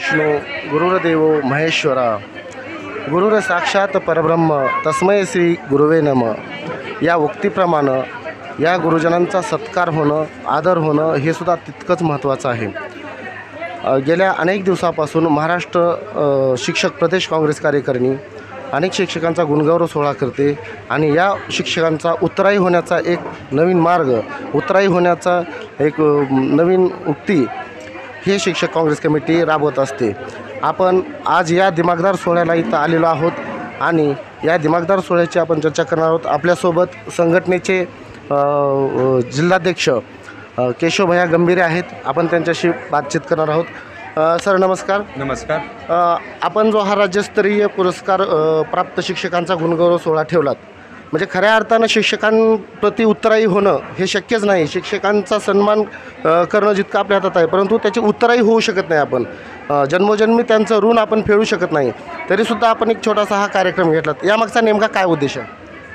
विष्णू गुरुर्देवो महेश्वरा गुरुर साक्षात परब्रह्म तस्मै श्री गुरुवे नमः या उक्तीप्रमाणे या गुरुजनांचा सत्कार होणं आदर होणं हे सुद्धा तितकंच महत्त्वाचं आहे। गेल्या अनेक दिवसापासून महाराष्ट्र शिक्षक प्रदेश काँग्रेस कार्यकारिणी अनेक शिक्षकांचा गुणगौरव सोहळा करते आणि या शिक्षकांचा उत्तराई होण्याचा एक नवीन मार्ग उत्तराई होण्याचा एक नवीन उक्ती हे शिक्षक काँग्रेस कमिटी राबवत असते। आपण आज या दिमागदार सोहळ्याला इथं आलेलो आहोत आणि या दिमागदार सोहळ्याची आपण चर्चा करणार आहोत। आपल्यासोबत संघटनेचे जिल्हाध्यक्ष केशव भैया गंभीरे आहेत। आपण त्यांच्याशी बातचीत करणार आहोत। सर नमस्कार। नमस्कार। आपण जो हा राज्यस्तरीय पुरस्कार प्राप्त शिक्षकांचा गुणगौरव सोहळा ठेवलात म्हणजे खऱ्या अर्थानं शिक्षकांप्रती उत्तराई होणं हे शक्यच नाही। शिक्षकांचा सन्मान करणं जितकं आपल्या हातात आहे परंतु त्याची उत्तराई होऊ शकत नाही। आपण जन्मोजन्मी त्यांचं ऋण आपण फेडू शकत नाही। तरीसुद्धा आपण एक छोटासा हा कार्यक्रम घेतलात यामागचा नेमका काय उद्देश आहे?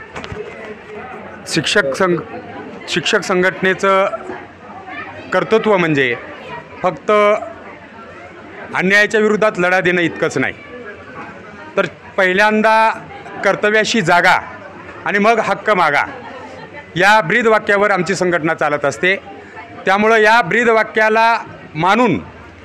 शिक्षक संघटनेचं कर्तृत्व म्हणजे फक्त अन्यायाच्या विरोधात लढा देणं इतकंच नाही तर पहिल्यांदा कर्तव्याशी जागा आणि मग हक्क मागा या ब्रीदवाक्यावर आमची संघटना चालत असते। त्यामुळं या ब्रीदवाक्याला मानून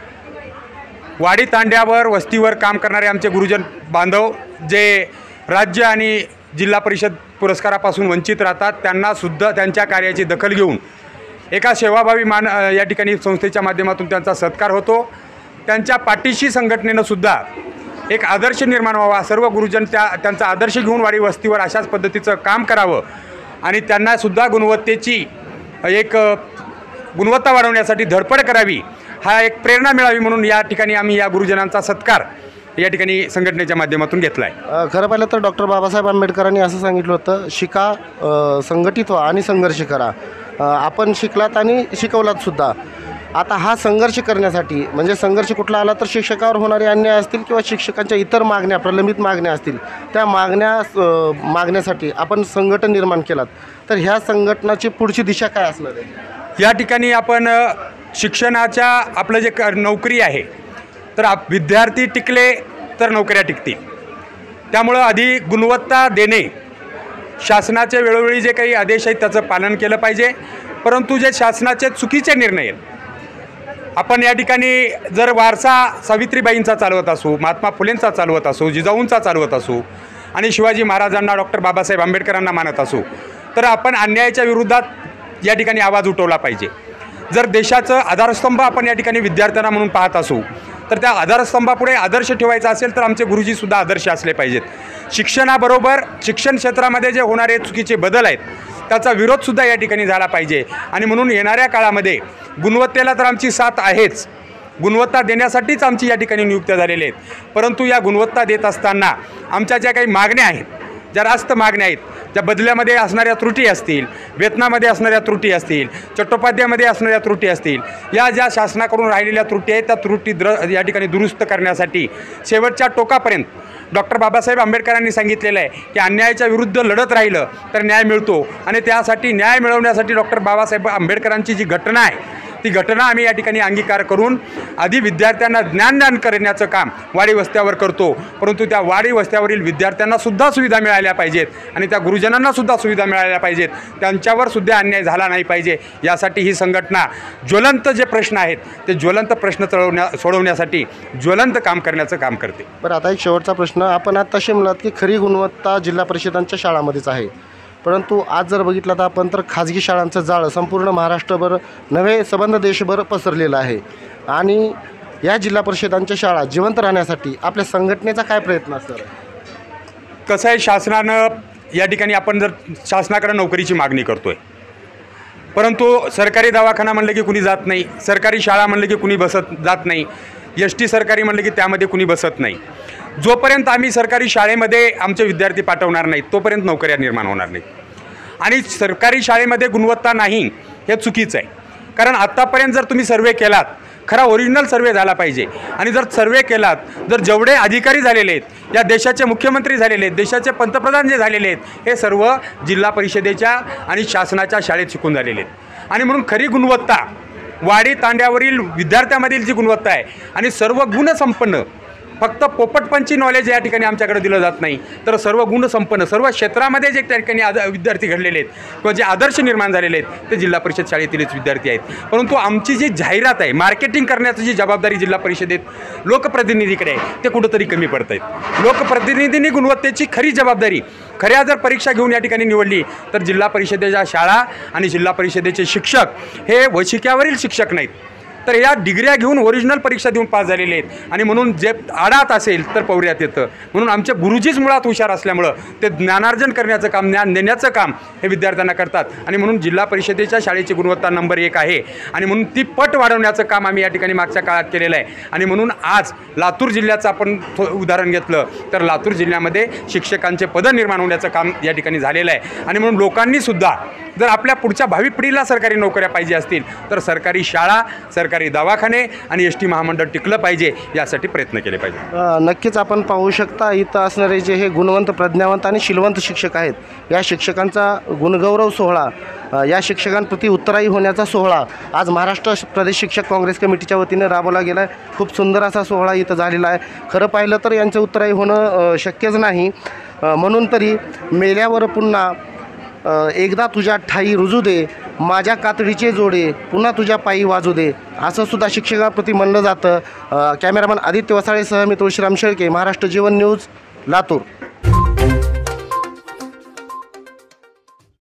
वाडी तांड्यावर वस्तीवर काम करणारे आमचे गुरुजन बांधव जे राज्य आणि जिल्हा परिषद पुरस्कारापासून वंचित राहतात त्यांनासुद्धा त्यांच्या कार्याची दखल घेऊन एका सेवाभावी या ठिकाणी संस्थेच्या माध्यमातून त्यांचा सत्कार होतो। त्यांच्या पाठीशी संघटनेनंसुद्धा एक आदर्श निर्माण व्हावा, सर्व गुरुजन त्यांचा आदर्श घेऊन वाडी वस्तीवर अशाच पद्धतीचं काम करावं आणि त्यांनासुद्धा गुणवत्तेची एक गुणवत्ता वाढवण्यासाठी धडपड करावी हा एक प्रेरणा मिळावी म्हणून या ठिकाणी आम्ही या गुरुजनांचा सत्कार या ठिकाणी संघटनेच्या माध्यमातून घेतला आहे। खरं पाहिलं तर डॉक्टर बाबासाहेब आंबेडकरांनी असं सांगितलं होतं, शिका, संघटित व्हा आणि संघर्ष करा। आपण शिकलात आणि शिकवलातसुद्धा। आता हा संघर्ष करण्यासाठी म्हणजे संघर्ष कुठला आला तर शिक्षकावर होणारे अन्याय असतील किंवा शिक्षकांच्या इतर मागण्या प्रलंबित मागण्या असतील त्या मागण्यासाठी आपण संघटन निर्माण केलात तर ह्या संघटनाची पुढची दिशा काय असणार आहे? या ठिकाणी आपण शिक्षणाच्या आपलं जे नोकरी आहे तर विद्यार्थी टिकले तर नोकऱ्या टिकतील। त्यामुळं आधी गुणवत्ता देणे शासनाचे वेळोवेळी जे काही आदेश आहेत त्याचं पालन केलं पाहिजे परंतु जे शासनाचे चुकीचे निर्णय आहेत आपण या ठिकाणी जर वारसा सावित्रीबाईंचा चालवत असू, महात्मा फुलेंचा चालवत असू, जिजाऊंचा चालवत असू आणि शिवाजी महाराजांना डॉक्टर बाबासाहेब आंबेडकरांना मानत असू तर आपण अन्यायाच्या विरोधात या ठिकाणी आवाज उठवला पाहिजे। जर देशाचं आधारस्तंभ आपण या ठिकाणी विद्यार्थ्यांना म्हणून पाहत असू तर त्या आधारस्तंभापुढे आदर्श ठेवायचा असेल तर आमचे गुरुजीसुद्धा आदर्श असले पाहिजेत। शिक्षणाबरोबर शिक्षण क्षेत्रामध्ये जे होणारे चुकीचे बदल आहेत त्याचा विरोधसुद्धा या ठिकाणी झाला पाहिजे आणि म्हणून येणाऱ्या काळामध्ये गुणवत्तेला तर आमची साथ आहेच, गुणवत्ता देण्यासाठीच आमची या ठिकाणी नियुक्त्या झालेल्या आहेत परंतु या गुणवत्ता देत असताना आमच्या ज्या काही मागण्या आहेत ज्या रास्त मागण्या आहेत ज्या बदल्यामध्ये असणाऱ्या त्रुटी असतील, वेतनामध्ये असणाऱ्या त्रुटी असतील, चट्टोपाध्यायामध्ये असणाऱ्या त्रुटी असतील या ज्या शासनाकडून राहिलेल्या त्रुटी आहेत त्या त्रुटी या ठिकाणी दुरुस्त करण्यासाठी शेवटच्या टोकापर्यंत डॉक्टर बाबासाहेब आंबेडकरांनी सांगितलेलं आहे की अन्यायाच्या विरुद्ध लढत राहिलं तर न्याय मिळतो आणि त्यासाठी न्याय मिळवण्यासाठी डॉक्टर बाबासाहेब आंबेडकरांची जी घटना आहे ती घटना आम्ही या ठिकाणी अंगीकार करून आधी विद्यार्थ्यांना ज्ञानदान करण्याचं काम वाडी वस्त्यावर करतो परंतु त्या वाडी वस्त्यावरील विद्यार्थ्यांनासुद्धा सुविधा मिळाल्या पाहिजेत आणि त्या गुरुजनांनासुद्धा सुविधा मिळाल्या पाहिजेत, त्यांच्यावरसुद्धा अन्याय झाला नाही पाहिजे यासाठी ही संघटना ज्वलंत जे प्रश्न आहेत ते ज्वलंत प्रश्न सोडवण्यासाठी ज्वलंत काम करण्याचं काम करते। बरं आता एक शेवटचा प्रश्न, आपण आत्ताशी म्हणालात की खरी गुणवत्ता जिल्हा परिषदांच्या शाळामध्येच आहे परंतु आज जर बघितलं तर आपण तर खाजगी शाळांचं जाळं संपूर्ण महाराष्ट्रभर नव्हे संबंध देशभर पसरलेलं आहे आणि या जिल्हा परिषदांच्या शाळा जिवंत राहण्यासाठी आपल्या संघटनेचा काय प्रयत्न असणार? कसं आहे, शासनानं या ठिकाणी आपण जर शासनाकडे नोकरीची मागणी करतोय परंतु सरकारी दवाखाना म्हणलं की कुणी जात नाही, सरकारी शाळा म्हणलं की कुणी जात नाही, ST सरकारी म्हणलं की त्यामध्ये कुणी बसत नाही। जोपर्यंत आम्ही सरकारी शाळेमध्ये आमचे विद्यार्थी पाठवणार नाहीत तोपर्यंत नोकऱ्या निर्माण होणार नाहीत आणि सरकारी शाळेमध्ये गुणवत्ता नाही हे चुकीचं आहे कारण आत्तापर्यंत जर तुम्ही सर्वे केलात खरा ओरिजिनल सर्वे झाला पाहिजे आणि जर सर्वे केलात जर जेवढे अधिकारी झालेले आहेत या देशाचे मुख्यमंत्री झालेले आहेत, देशाचे पंतप्रधान जे झालेले आहेत हे सर्व जिल्हा परिषदेच्या आणि शासनाच्या शाळेत शिकून झालेले आहेत आणि म्हणून खरी गुणवत्ता वाडी तांड्यावरील विद्यार्थ्यांमधील जी गुणवत्ता आहे आणि सर्व गुणसंपन्न, फक्त पोपटपंची नॉलेज या ठिकाणी आमच्याकडे दिलं जात नाही, तर सर्व गुणसंपन्न सर्व क्षेत्रामध्ये जे त्या ठिकाणी विद्यार्थी घडलेले आहेत किंवा जे आदर्श निर्माण झालेले आहेत ते जिल्हा परिषद शाळेतीलच विद्यार्थी आहेत. परंतु आमची जी जाहिरात आहे, मार्केटिंग करण्याची जी जबाबदारी जिल्हा परिषदेत लोकप्रतिनिधीकडे आहे ते कुठंतरी कमी पडत आहेत. लोकप्रतिनिधींनी गुणवत्तेची खरी जबाबदारी खऱ्या जर परीक्षा घेऊन या ठिकाणी निवडली तर जिल्हा परिषदेच्या शाळा आणि जिल्हा परिषदेचे शिक्षक हे वशिक्यावरील शिक्षक नाहीत, तर या डिग्र्या घेऊन ओरिजिनल परीक्षा देऊन पास झालेले आहेत. आणि म्हणून जे आडात असेल तर पौर्यात येतं. म्हणून आमचे गुरुजीच मुळात हुशार असल्यामुळं ते ज्ञानार्जन करण्याचं काम, ज्ञान देण्याचं काम हे विद्यार्थ्यांना करतात. आणि म्हणून जिल्हा परिषदेच्या शाळेची गुणवत्ता नंबर 1 आहे. आणि म्हणून ती पट वाढवण्याचं काम आम्ही या ठिकाणी मागच्या काळात केलेलं आहे. आणि म्हणून आज लातूर जिल्ह्याचं आपण उदाहरण घेतलं तर लातूर जिल्ह्यामध्ये शिक्षकांचे पदं निर्माण होण्याचं काम या ठिकाणी झालेलं आहे. आणि म्हणून लोकांनीसुद्धा जर आपल्या पुढच्या भावी पिढीला सरकारी नोकऱ्या पाहिजे असतील तर सरकारी शाळा, सरकारी दवाखाने आणि एस टी महामंडळ टिकलं पाहिजे, यासाठी प्रयत्न केले पाहिजे. नक्कीच आपण पाहू शकता इथं असणारे जे हे गुणवंत, प्रज्ञावंत आणि शीलवंत शिक्षक आहेत, या शिक्षकांचा गुणगौरव सोहळा, या शिक्षकांप्रती उत्तराई होण्याचा सोहळा आज महाराष्ट्र प्रदेश शिक्षक काँग्रेस कमिटीच्या वतीने राबवला गेला आहे. खूप सुंदर असा सोहळा इथं झालेला आहे. खरं पाहिलं तर यांचं उत्तराई होणं शक्यच नाही. म्हणून तरी मेल्यावर पुन्हा एकदा तुझ्या ठाई रुजू दे, माझ्या कातडीचे जोडे पुन्हा तुझ्या पायी वाजू दे, असं सुद्धा शिक्षकांप्रती म्हणलं जातं. कॅमेरामॅन आदित्य वसाळेसह मी तुळशीराम शेळके, महाराष्ट्र जीवन न्यूज, लातूर.